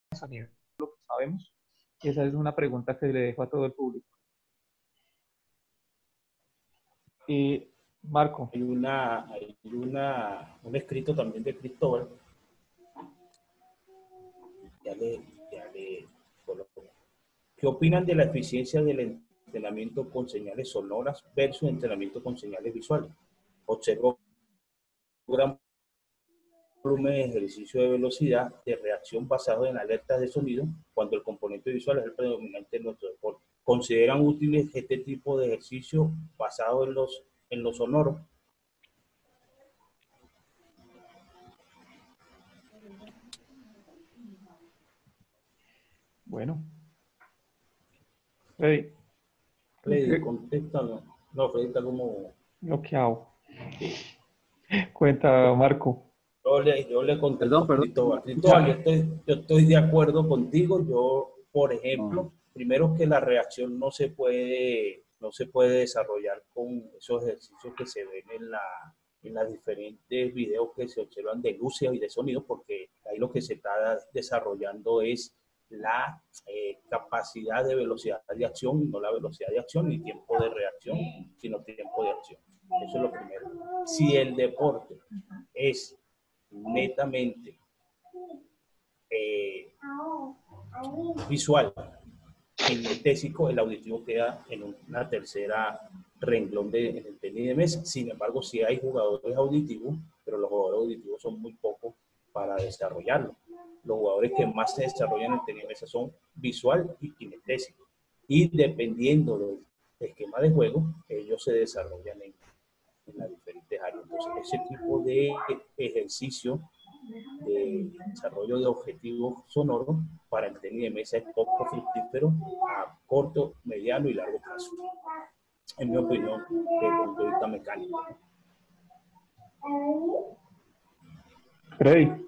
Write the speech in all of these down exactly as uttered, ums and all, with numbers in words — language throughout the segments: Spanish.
a nivel de lo que sabemos? Esa es una pregunta que le dejo a todo el público. Y Marco, Hay, una, hay una, un escrito también de Cristóbal, ya le, ya le coloco. ¿Qué opinan de la eficiencia del entrenamiento con señales sonoras versus entrenamiento con señales visuales? Observo gran volumen de ejercicio de velocidad de reacción basado en alertas de sonido cuando el componente visual es el predominante en nuestro deporte. ¿Consideran útiles este tipo de ejercicio basado en los, en los sonoros? bueno, Freddy, Freddy, ¿qué- contesta, no. No, Freddy está como... lo que hago? Sí. Cuenta, Marco. Yo le, yo le contesto Perdón, a perdón, no Cristóbal. Cristóbal, yo Ya, estoy, yo estoy de acuerdo contigo. Yo, por no. ejemplo, primero que la reacción no se puede, no se puede desarrollar con esos ejercicios que se ven en la, en las diferentes videos que se observan de luces y de sonido, porque ahí lo que se está desarrollando es la eh, capacidad de velocidad de acción, y no la velocidad de acción, ni tiempo de reacción, sino tiempo de acción. Eso es lo primero. Si el deporte es netamente eh, visual, kinestésico, el auditivo queda en una tercera renglón de, en el tenis de mesa. Sin embargo, sí hay jugadores auditivos, pero los jugadores auditivos son muy pocos para desarrollarlo. Los jugadores que más se desarrollan en el tenis de mesa son visual y kinestésico. Y dependiendo del esquema de juego, ellos se desarrollan en, en las diferentes áreas. Entonces, ese tipo de ejercicio de desarrollo de objetivos sonoros para el tenis de mesa es poco fructífero a corto, mediano y largo plazo, en mi opinión, desde el punto de vista mecánico. Freddy,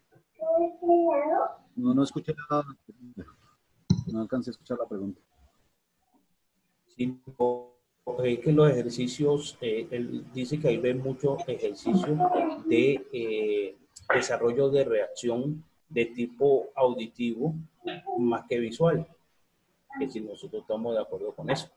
No, no escuché nada, no alcancé a escuchar la pregunta. Sí, es que los ejercicios, eh, él dice que ahí ven muchos ejercicios de eh, desarrollo de reacción de tipo auditivo más que visual, que si nosotros estamos de acuerdo con eso.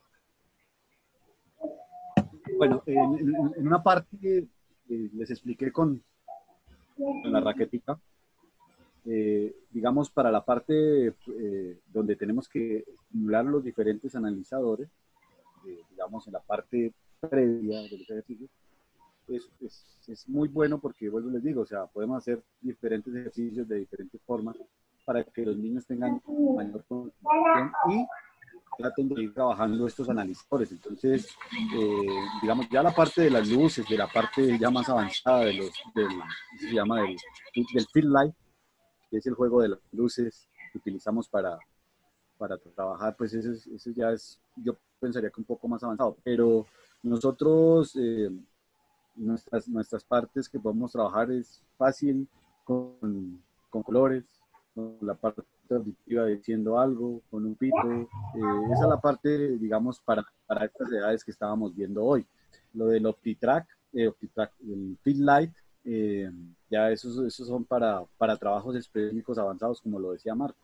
Bueno, en, en- en una parte eh, les expliqué con, con la raquetica, eh, digamos, para la parte eh, donde tenemos que simular los diferentes analizadores, eh, digamos, en la parte previa de los ejercicios, es, es, es muy bueno porque, vuelvo y les digo, o sea, podemos hacer diferentes ejercicios de diferentes formas para que los niños tengan mayor concentración y traten de ir trabajando estos analizadores. Entonces, eh, digamos, ya la parte de las luces, de la parte ya más avanzada de los, del, se llama del, del field light, que es el juego de las luces que utilizamos para, para trabajar, pues eso, es, eso ya es, yo pensaría que un poco más avanzado. Pero nosotros, eh, nuestras, nuestras partes que podemos trabajar es fácil con, con colores, con la parte auditiva diciendo algo, con un pito. Eh, esa es la parte, digamos, para, para estas edades que estábamos viendo hoy. Lo del OptiTrack, eh, OptiTrack el Field Light, eh, ya esos, esos son para, para trabajos específicos avanzados, como lo decía Marco.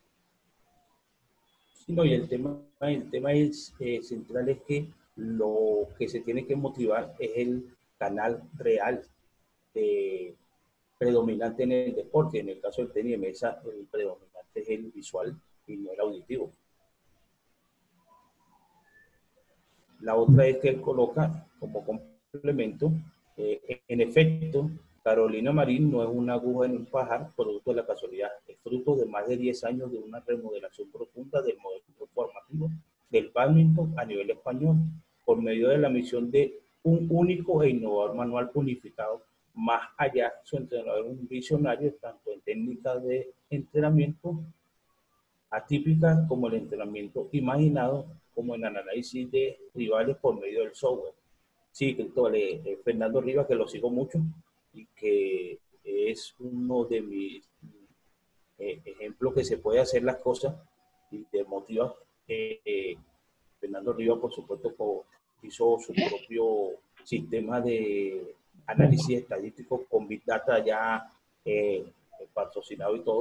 Sí, no, y el tema, el tema es, eh, central es que lo que se tiene que motivar es el canal real de, predominante en el deporte. En el caso del tenis de mesa, el predominante es el visual y no el auditivo. La otra es que él coloca como complemento, eh, en efecto, Carolina Marín no es una aguja en un pajar producto de la casualidad, es fruto de más de diez años de una remodelación profunda del modelo formativo del bádminton a nivel español, por medio de la misión de un único e innovador manual unificado. Más allá, su entrenador es un visionario tanto en técnicas de entrenamiento atípicas como el entrenamiento imaginado, como en análisis de rivales por medio del software. Sí, Cristóbal, eh, eh, Fernando Rivas, que lo sigo mucho y que es uno de mis eh, ejemplos que se puede hacer las cosas y te motiva. Eh, eh, Fernando Rivas, por supuesto, por, hizo su propio sistema de análisis estadístico con Big Data ya eh, patrocinado y todo,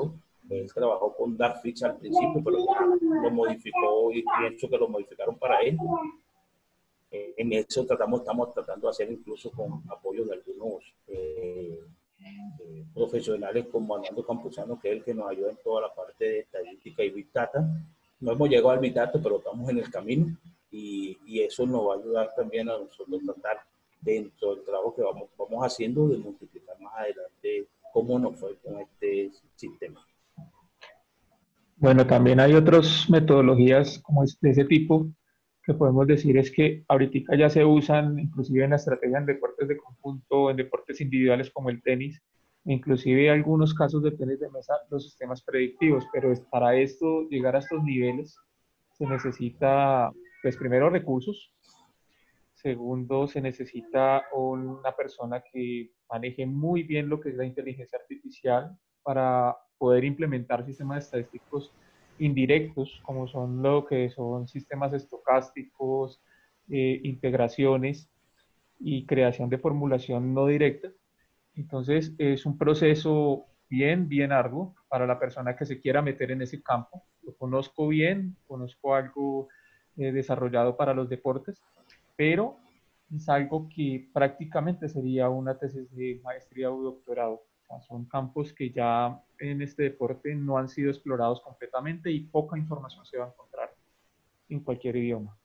Él trabajó con Darkfix al principio, pero ya lo modificó y pienso que lo modificaron para él. Eh, en eso tratamos, estamos tratando de hacer incluso con apoyo de algunos eh, eh, profesionales como Armando Campuzano, que es el que nos ayuda en toda la parte de estadística y Big Data. No hemos llegado al Big Data, pero estamos en el camino y, y eso nos va a ayudar también a nosotros tratar dentro del trabajo que vamos, vamos haciendo de multiplicar más adelante cómo nos fue con este sistema. Bueno, también hay otras metodologías como es de ese tipo que podemos decir es que ahorita ya se usan inclusive en la estrategia en deportes de conjunto, en deportes individuales como el tenis, inclusive algunos casos de tenis de mesa, los sistemas predictivos, pero es, para esto, llegar a estos niveles, se necesita, pues primero recursos, segundo se necesita una persona que maneje muy bien lo que es la inteligencia artificial para poder implementar sistemas estadísticos indirectos, como son lo que son sistemas estocásticos, eh, integraciones y creación de formulación no directa. Entonces, es un proceso bien, bien arduo para la persona que se quiera meter en ese campo. Lo conozco bien, conozco algo eh, desarrollado para los deportes, pero es algo que prácticamente sería una tesis de maestría o doctorado. O sea, son campos que ya en este deporte no han sido explorados completamente y poca información se va a encontrar en cualquier idioma.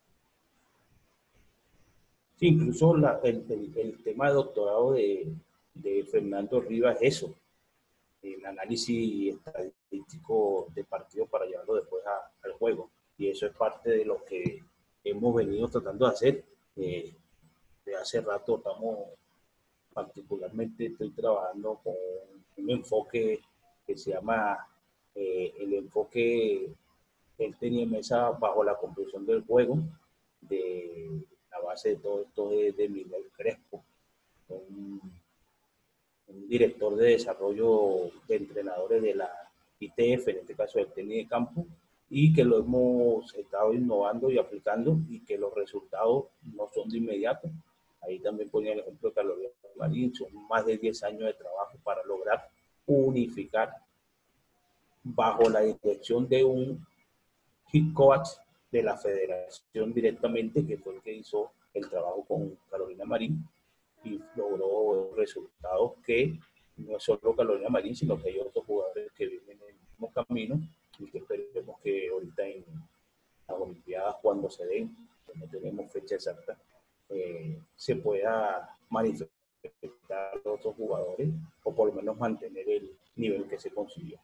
Sí, incluso la, el, el, el, tema de doctorado de, de Fernando Rivas es eso, el análisis estadístico de partidos para llevarlo después a, al juego. Y eso es parte de lo que hemos venido tratando de hacer. Eh, de hace rato estamos, particularmente estoy trabajando con un enfoque que se llama eh, el enfoque él tenía mesa bajo la comprensión del juego, de la base de todo esto de, de Miguel Crespo, un, un director de desarrollo de entrenadores de la I T F, en este caso del tenis de campo, y que lo hemos estado innovando y aplicando y que los resultados no son de inmediato. Ahí también ponía el ejemplo de Carolina Marín, son más de diez años de trabajo para lograr unificar bajo la dirección de un head coach de la federación directamente, que fue el que hizo el trabajo con Carolina Marín y logró resultados que no es solo Carolina Marín, sino que hay otros jugadores que viven en el mismo camino y que esperemos que ahorita en las Olimpiadas, cuando se den, que no tenemos fecha exacta, eh, se pueda manifestar a otros jugadores o por lo menos mantener el nivel que se consiguió.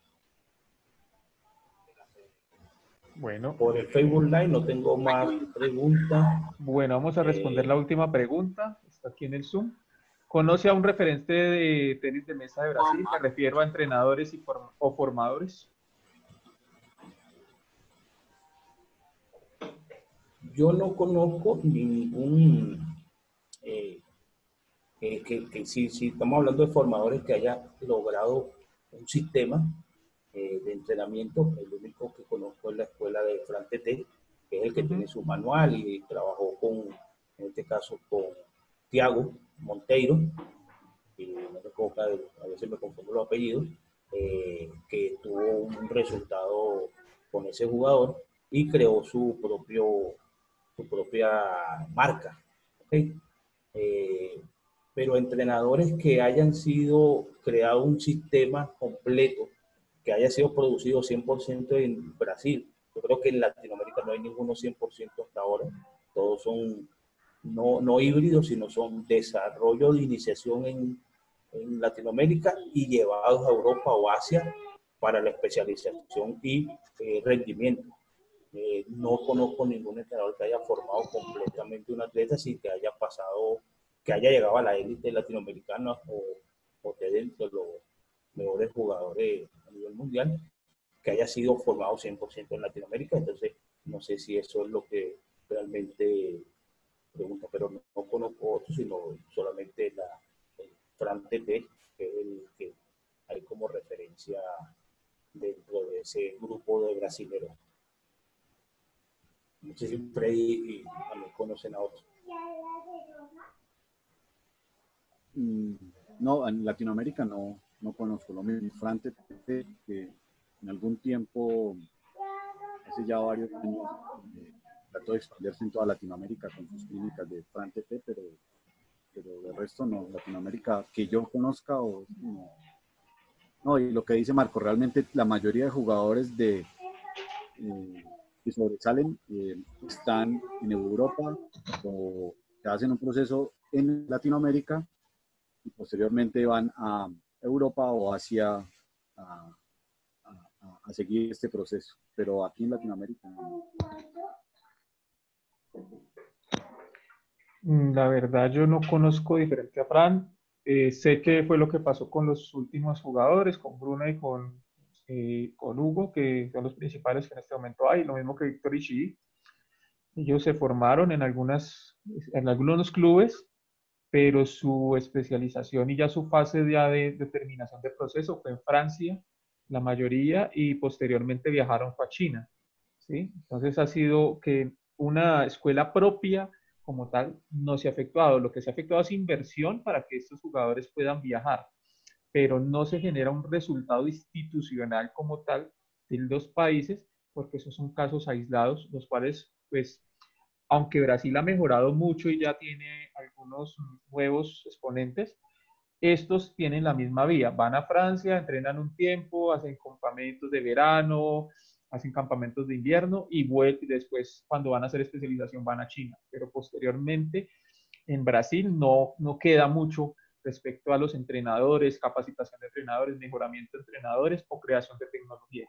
Bueno, por el Facebook Live no tengo más preguntas. Bueno, vamos a responder eh, la última pregunta. Está aquí en el Zoom. ¿Conoce a un referente de tenis de mesa de Brasil? Me refiero a entrenadores y form o formadores. Yo no conozco ningún... Eh, que, que, que si, si estamos hablando de formadores que haya logrado un sistema eh, de entrenamiento, el único que conozco es la escuela de Fran Tete, que es el que uh-huh. tiene su manual y trabajó con, en este caso, con Tiago Monteiro, y no me conozco, a veces me confundo los apellidos, eh, que tuvo un resultado con ese jugador y creó su, propio, su propia marca. ¿Okay? Eh, pero entrenadores que hayan sido creado un sistema completo, que haya sido producido cien por ciento en Brasil. Yo creo que en Latinoamérica no hay ninguno cien por ciento hasta ahora. Todos son no, no híbridos, sino son desarrollo de iniciación en, en Latinoamérica y llevados a Europa o Asia para la especialización y eh, rendimiento. Eh, no conozco ningún entrenador que haya formado completamente un atleta sin que haya pasado, que haya llegado a la élite latinoamericana o, o de dentro de los mejores jugadores a nivel mundial, que haya sido formado cien por ciento en Latinoamérica. Entonces, no sé si eso es lo que realmente pregunta, pero no, no conozco otro, sino solamente la, el Fran Tete, que es el que hay como referencia dentro de ese grupo de brasileños. No sé si Freddy y también conocen a otros. No, en Latinoamérica no, no conozco lo mismo. Fran Tete, que en algún tiempo, hace ya varios años, eh, trató de expandirse en toda Latinoamérica con sus clínicas de Fran T T, pero, pero de resto no, Latinoamérica que yo conozca o no. No, y lo que dice Marco, realmente la mayoría de jugadores de, eh, que sobresalen eh, están en Europa o que hacen un proceso en Latinoamérica y posteriormente van a Europa o hacia a, a, a seguir este proceso. Pero aquí en Latinoamérica no. La verdad, yo no conozco diferente a Fran. Eh, sé que fue lo que pasó con los últimos jugadores, con Bruno y con, eh, con Hugo, que son los principales que en este momento hay, lo mismo que Víctor y Chi. Ellos se formaron en, algunas, en algunos clubes, pero su especialización y ya su fase ya de determinación de proceso fue en Francia, la mayoría, y posteriormente viajaron a China, ¿sí? Entonces ha sido que una escuela propia como tal no se ha efectuado. Lo que se ha efectuado es inversión para que estos jugadores puedan viajar, pero no se genera un resultado institucional como tal de los países, porque esos son casos aislados, los cuales, pues, aunque Brasil ha mejorado mucho y ya tiene algunos nuevos exponentes, estos tienen la misma vía. Van a Francia, entrenan un tiempo, hacen campamentos de verano, hacen campamentos de invierno y vuelven, después, cuando van a hacer especialización, van a China. Pero posteriormente, en Brasil no, no queda mucho respecto a los entrenadores, capacitación de entrenadores, mejoramiento de entrenadores o creación de tecnología.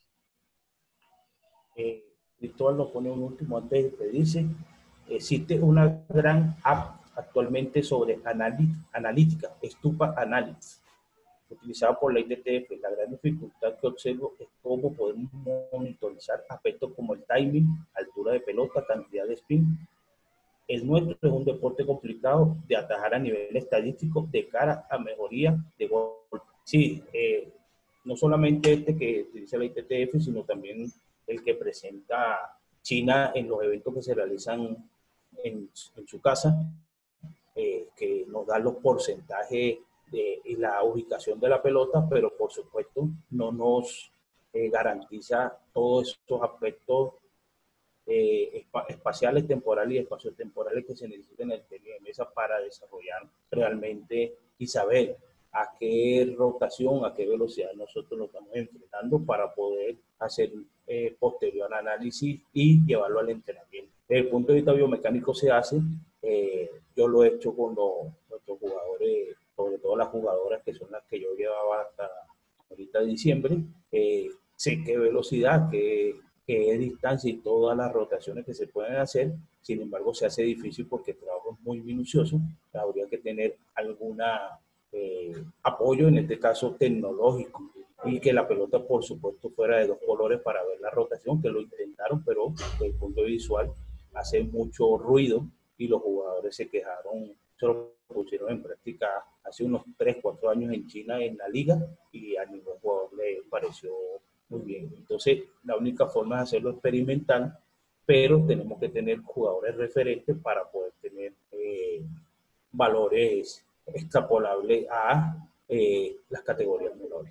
Eh, Cristóbal nos pone un último antes de despedirse. Existe una gran app actualmente sobre analítica, Stupa Analytics, utilizada por la I T T F. La gran dificultad que observo es cómo podemos monitorizar aspectos como el timing, altura de pelota, cantidad de spin. El nuestro es un deporte complicado de atajar a nivel estadístico de cara a mejoría de golpe. Sí, eh, no solamente este que utiliza la I T T F, sino también el que presenta China en los eventos que se realizan en, en su casa, eh, que nos da los porcentajes de, y la ubicación de la pelota, pero por supuesto no nos eh, garantiza todos estos aspectos eh, espaciales, temporales y espaciotemporales que se necesitan en el tenis de mesa para desarrollar realmente y saber a qué rotación, a qué velocidad nosotros nos estamos enfrentando para poder hacer eh, posterior análisis y llevarlo al entrenamiento. Desde el punto de vista biomecánico se hace, eh, yo lo he hecho con los, nuestros jugadores, sobre todo las jugadoras que son las que yo llevaba hasta ahorita de diciembre, eh, sé qué velocidad, qué, qué distancia y todas las rotaciones que se pueden hacer. Sin embargo, se hace difícil porque el trabajo es muy minucioso. Habría que tener alguna eh, apoyo, en este caso tecnológico, y que la pelota, por supuesto, fuera de dos colores para ver la rotación, que lo intentaron, pero desde el punto visual hace mucho ruido y los jugadores se quejaron, se lo pusieron en práctica hace unos tres, cuatro años en China en la liga y a ningún jugador le pareció muy bien. Entonces, la única forma de hacerlo experimental, pero tenemos que tener jugadores referentes para poder tener eh, valores extrapolables a eh, las categorías menores.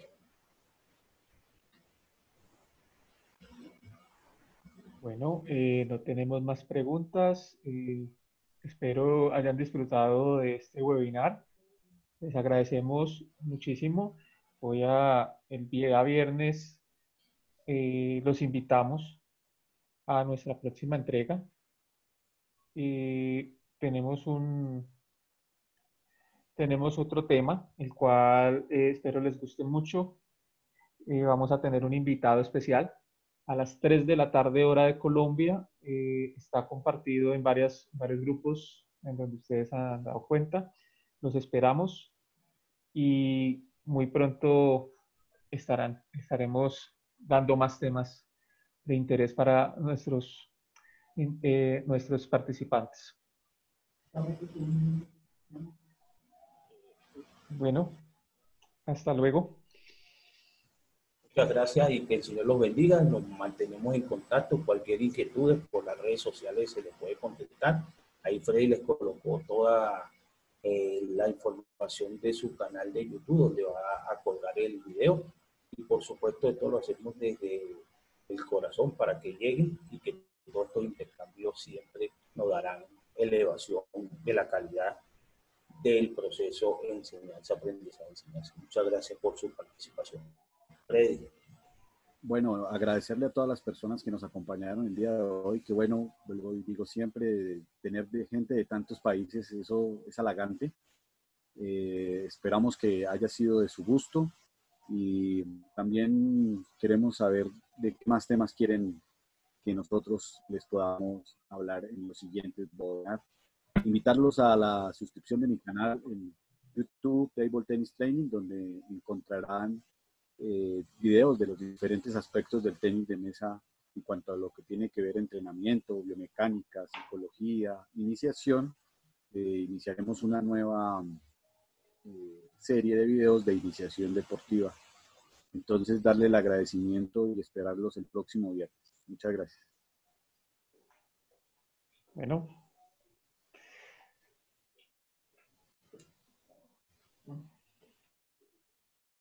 Bueno, eh, no tenemos más preguntas. Eh, espero hayan disfrutado de este webinar. Les agradecemos muchísimo. Voy a, el día viernes, eh, los invitamos a nuestra próxima entrega. Y tenemos un, tenemos otro tema, el cual eh, espero les guste mucho. Eh, vamos a tener un invitado especial. A las tres de la tarde, hora de Colombia, eh, está compartido en varias, varios grupos en donde ustedes han dado cuenta. Los esperamos y muy pronto estarán, estaremos dando más temas de interés para nuestros, eh, nuestros participantes. Bueno, hasta luego. Muchas gracias y que el Señor los bendiga. Nos mantenemos en contacto. Cualquier inquietud por las redes sociales se les puede contestar. Ahí Freddy les colocó toda eh, la información de su canal de YouTube donde va a colgar el video. y por supuesto esto lo hacemos desde el corazón para que lleguen y que todos estos intercambios siempre nos darán elevación de la calidad del proceso de enseñanza, aprendizaje, enseñanza. Muchas gracias por su participación. Freddy. Bueno, agradecerle a todas las personas que nos acompañaron el día de hoy, que bueno, vuelvo y digo siempre, tener de gente de tantos países, eso es halagante. Eh, esperamos que haya sido de su gusto y también queremos saber de qué más temas quieren que nosotros les podamos hablar en los siguientes webinars. Invitarlos a la suscripción de mi canal en YouTube, Table Tennis Training, donde encontrarán eh, videos de los diferentes aspectos del tenis de mesa en cuanto a lo que tiene que ver entrenamiento, biomecánica, psicología, iniciación. Eh, iniciaremos una nueva eh, serie de videos de iniciación deportiva. Entonces, darle el agradecimiento y esperarlos el próximo viernes. Muchas gracias. Bueno.